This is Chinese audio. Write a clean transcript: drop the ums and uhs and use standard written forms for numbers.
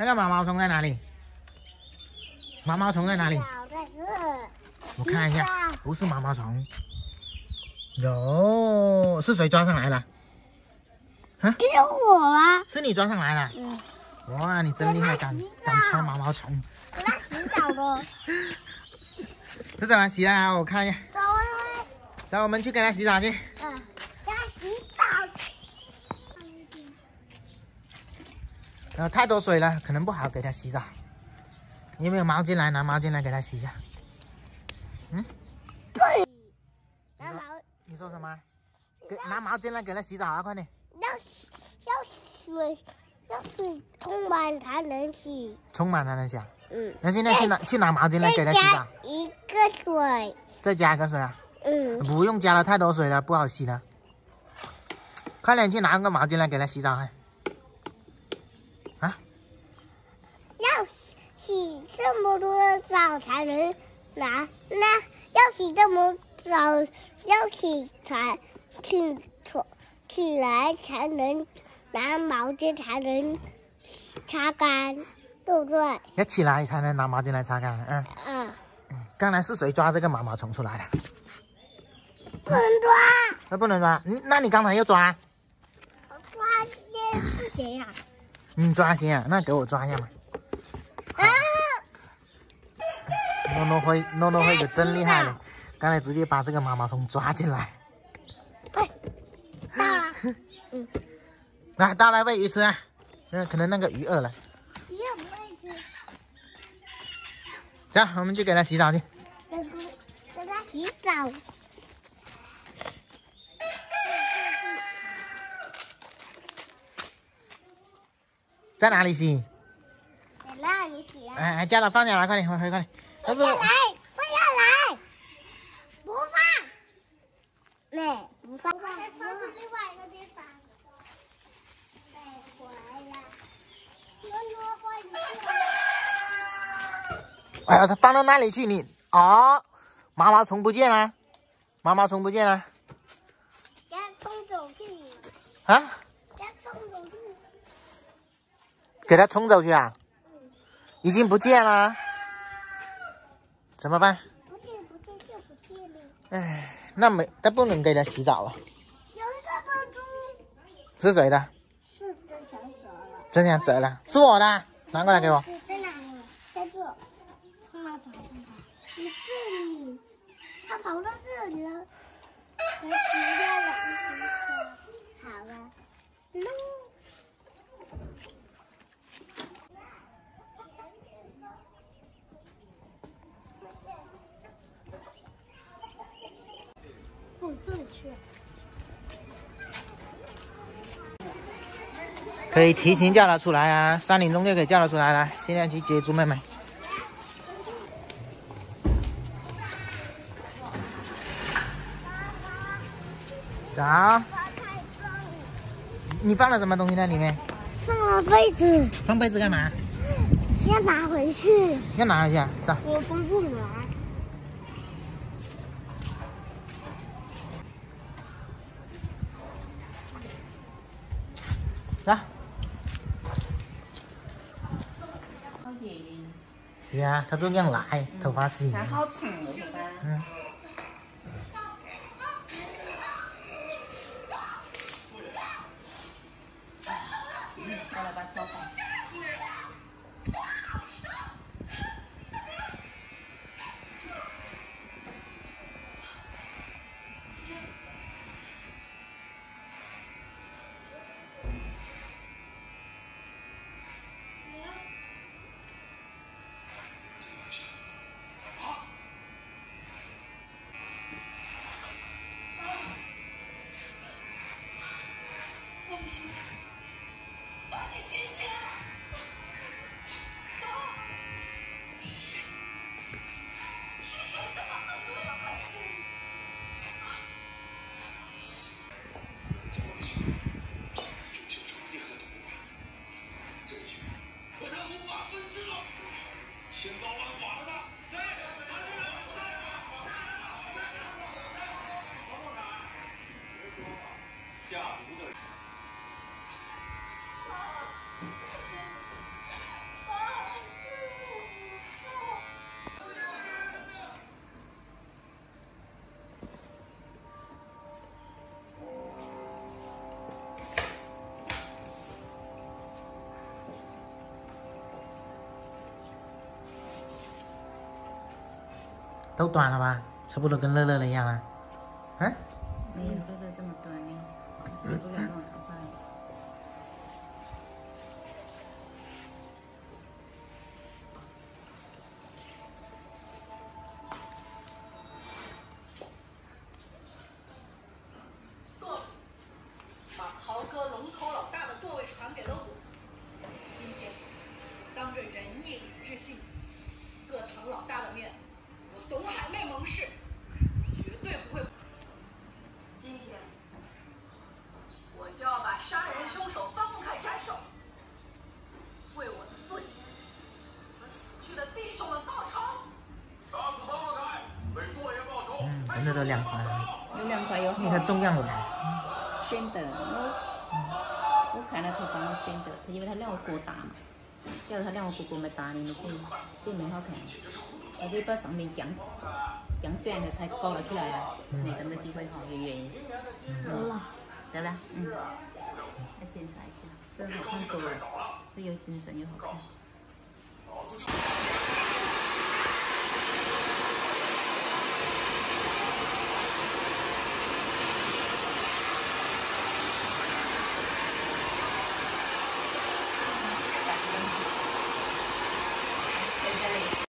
那个毛毛虫在哪里？毛毛虫在哪里？ 在这。 我看一下，不是毛毛虫。有，是谁抓上来的？啊？ 是我啊。 是你抓上来的？ 嗯。 哇，你真厉害，敢抓毛毛虫。 给它洗澡的。 这怎么洗啊？我看一下。 走啊！ 走，我们去给它洗澡去。 给它洗澡。 太多水了，可能不好给它洗澡。你有没有毛巾来？拿毛巾来给它洗一下。嗯？ 对。 你说什么？拿毛巾来给它洗澡啊！快点。 要水充满才能洗。 充满才能洗。 嗯。 那现在去拿毛巾来给它洗澡。 一个水。 再加个水啊？ 嗯。不用加了，太多水了，不好洗了。快点去拿个毛巾来给它洗澡。啊？ 要洗这么多的澡才能拿，那要洗这么早，要起来才能拿毛巾才能擦干，对不对？ 要起来才能拿毛巾来擦干。刚才是谁抓这个毛毛虫出来的？ 不能抓。 不能抓？那你刚才又抓？ 我抓先不行啊。 你抓先啊？那给我抓一下嘛。诺诺会可真厉害了，刚才直接把这个毛毛虫抓进来。 到了。 来，到来喂鱼吃啊。可能那个鱼饿了。 鱼不会吃。 走，我们去给它洗澡去。 给它洗澡。 在哪里洗？ 在那里洗啊。 哎，加了，放下来，快点，快点。 放下来，放下来，不放。没，不放。再放去另外一个地方。带回来。诺回去。 哎呀，它放到那里去？毛毛虫不见了，毛毛虫不见了。 给它冲走去。 啊？ 给它冲走去。 给它冲走去啊？已经不见了。怎么办？ 不见就不见了。 哎，那不能给它洗澡了。 有一个蜘蛛。 是谁的？ 是真想走了。 真想走了，是我的，拿过来给我。 在哪里？在这。从哪找的？你这里。它跑到这里了。我洗掉了一只手。好了。这里去。 可以提前叫它出来啊，3点钟就可以叫它出来了。现在去接猪妹妹。走。你放了什么东西在里面？ 放了被子。 放被子干嘛？ 要拿回去。 要拿回去啊？走。 我放不来。 走。是啊，他就这样来，头发是。 它好长哦，头发。再来把手放。 都短了吧？差不多跟乐乐的一样了。啊？ 没有乐乐这么短呢，接不了那种头发。 把豪哥龙头老大的舵位传给了我。今天，当着仁义礼智信各堂老大的面，我董海妹盟誓，绝对不会。今天，我就要把杀人凶手方凯斩首，为我的父亲和死去的弟兄们报仇。 杀死方凯，为过爷报仇。 真的都2块， 有2块有你看重样的。 尖的，我看到头发都尖的，因为他让我过大嘛，叫他让我过没打你们这没好看，我得把上面讲短的才搞了起来啊，那个地方好有原因。得了，来检查一下，这好看多了，又有精神又好看。